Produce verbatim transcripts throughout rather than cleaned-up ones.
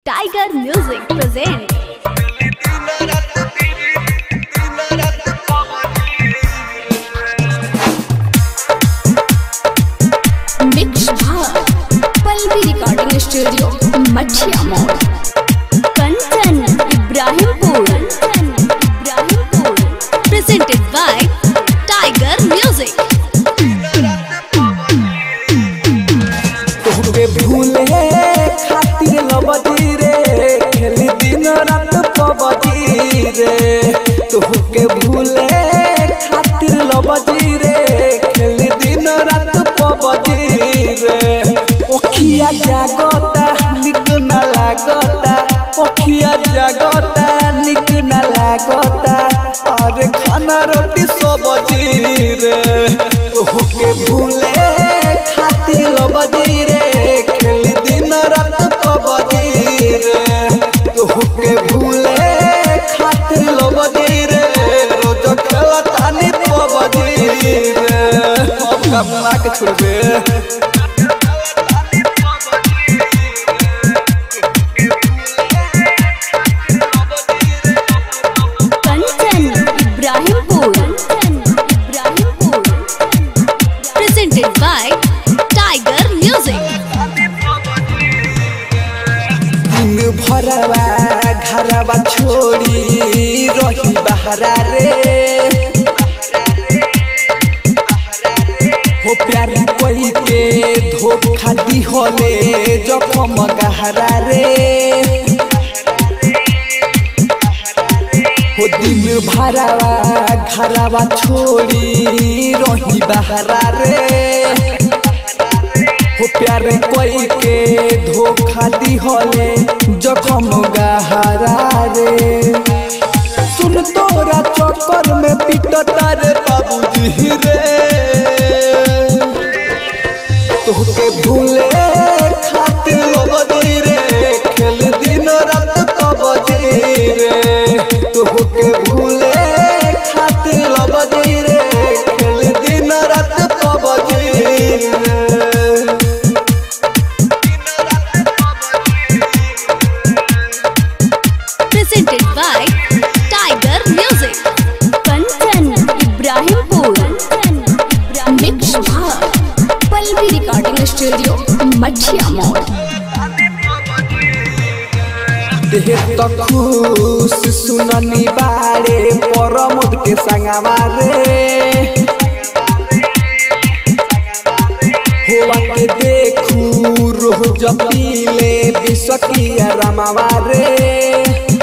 Tiger music present mix भाग Pallavi recording studio Mathia Mod Kanchan Ibrahimpur Ibrahimpur presented by Tiger music. भूले खातिर लबदी रे खेली दिन रात पबदी रे तोहके भूले खातिर लबदी रे खेली दिन रात पबदी रे ओखिया जागता निक न लागता ओखिया जागता निक न लागता अरे खाना रोटी सबदी रे तोहके भूले खातिर लबदी रे खेली दिन रात पबदी रे तोहके भूले खातिर लबदी रे रोज खेलता नी पबदी रे अब कमला के छोड़बे Kanchan Ibrahimpur Ibrahimpur presented by Tiger Music. दिन भरवा घरवा छोड़ी रही बहरा रे हो प्यार कोई के धोखा दी होले जखम गहरा रे हो दिन भरवा घरवा छोड़ी रही बहरा रे हो प्यार कोई के धोखा दी होले जखम गहरा रे सुन तोरा चक्कर में पिटता रे बाबूजी रे तोहके भूले खातिर लबदी रे खेल दिन रात पबदी रे तोहके भूले खातिर लबदी रे खेल दिन रात पबदी रे presented by Tiger Music. Kanchan Ibrahimpur mix भाग पल्लवी रिकॉर्डिंग स्टूडियो मठिया मोड़। देह तो खुश सुननी बारे परमोद के संगवा रे होवा के देखू रोज पीले बिसकिया रमावा रे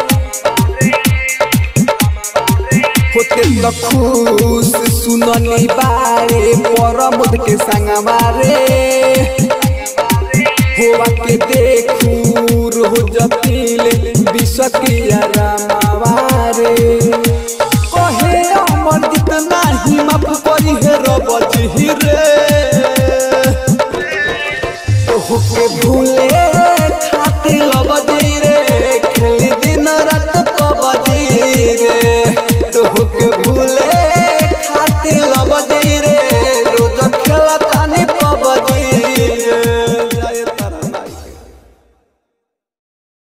होते तो खुश सुननी बारे परमोद के संगवा रे होवा के देखू रोज पीले बिसकिया रमावा रे कहे अमर जितना ही माफ करी हे रबजी रे